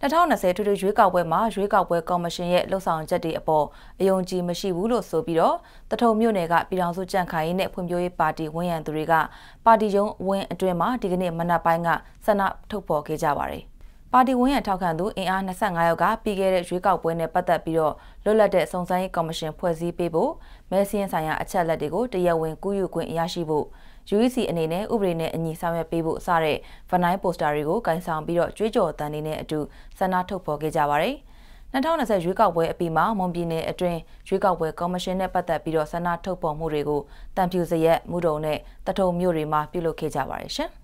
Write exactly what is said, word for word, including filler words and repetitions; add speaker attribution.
Speaker 1: ၂၀၂၀ထွေထွေရွေးကောက်ပွဲမှာရွေးကောက်ပွဲကော်မရှင်ရဲ့လှုပ်ဆောင်ချက်တွေအပေါ်အယုံကြည်မရှိဘူးလို့ဆိုပြီးတော့တထုံမြို့နယ်ကပြည်ထောင်စုကြံ့ခိုင်ရေးနဲ့ဖွံ့ဖြိုးရေးပါတီဝန်ရံသူတွေကပါတီရုံးဝင်းအတွင်းမှာဒီကနေ့မနက်ပိုင်းကဆန္ဒထုတ်ဖော်ခဲ့ကြပါတယ်။ပါတီဝန်ရံထောက်ခံသူအင်အား၂၅ယောက်ကပြီးခဲ့တဲ့ရွေးကောက်ပွဲနဲ့ပတ်သက်ပြီးတော့လွတ်လပ်တဲ့စုံစမ်းရေးကော်မရှင်ဖွဲ့စည်းပေးဖို့မဲစင်းဆိုင်ရာအချက်အလက်တွေကိုတရားဝင်ကူးယူခွင့်ရရှိဖို့ယူ အီ စီ အနေနဲ့ဥပဒေနဲ့အညီဆောင်ရွက်ပေးဖို့စတဲ့ဗနိုင်းပိုစတာတွေကိုကန်ဆောင်ပြီးတော့ကြွေးကြော်တမ်းနေတဲ့အတူဆန္ဒထုတ်ဖော်ခဲ့ကြပါတယ်။၂၀၂၀ရွေးကောက်ပွဲအပြီးမှာမွန်ပြည်နယ်အတွင်းရွေးကောက်ပွဲကော်မရှင်နဲ့ပတ်သက်ပြီးတော့ဆန္ဒထုတ်ဖော်မှုတွေကိုတံဖြူစရက်မှုတုံနဲ့တထုံမြို့တွေမှာပြုလုပ်ခဲ့ကြပါတယ်ရှင်။